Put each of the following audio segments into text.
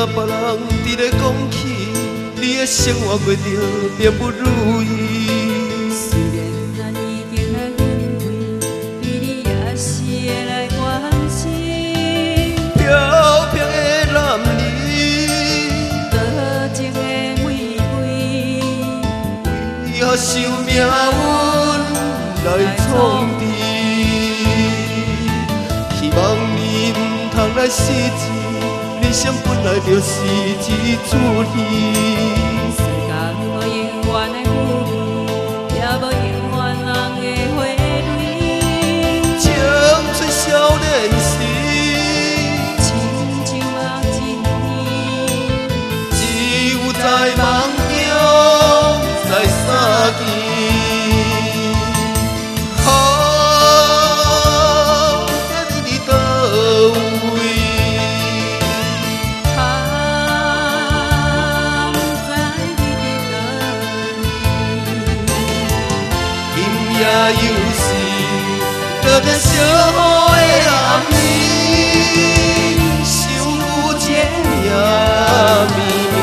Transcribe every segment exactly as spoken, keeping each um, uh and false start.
别人伫咧讲起，你的生活过着并不如意。 虽然咱已经来分开，比你也是会来关心。 飘飘的男儿， 多情的玫瑰， 为何受命运来创治？希望你唔通来失志。人生本来就是一出戏， 世间无永远的富贵，也无永远人的花蕊。 青春少年时， 亲像目一年， 只有在梦中再相见。啊，你伫倒位？也又是落着小雨的暗暝，想愈渐夜绵绵。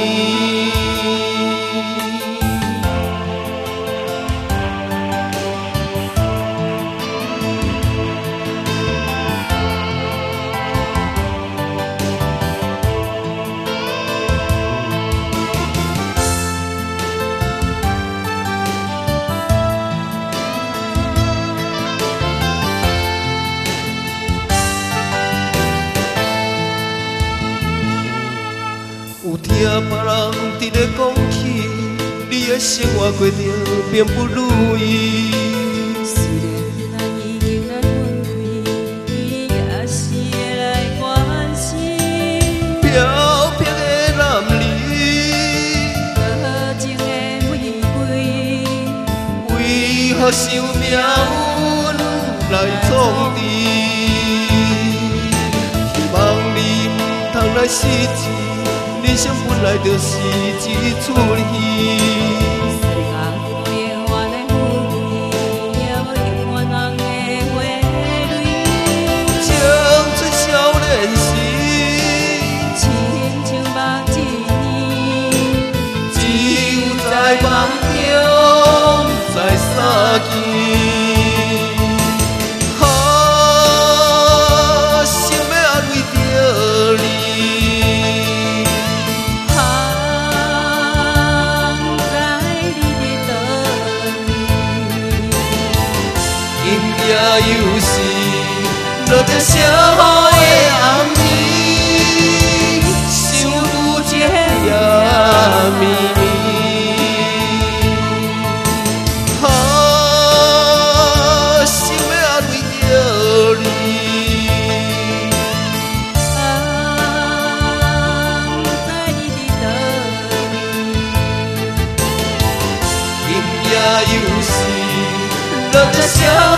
有听别人伫咧讲起，你的生活过着并不如意。 虽然咱已经来分开，你也是会来关心。 飘飘的男儿， 多情的玫瑰， 为何受命运来创治？希望你唔通来失志。人生本来就是一出戏， 世间无永远的富贵，也无永远人的花蕊。 青春少年时， 亲像目一年， 只有在梦中再相见。啊，心要安慰着你。也又是落着小雨的暗暝，想愈渐夜绵绵。啊，想要安慰着你。 啊，不知你伫倒位， 今夜又是落着小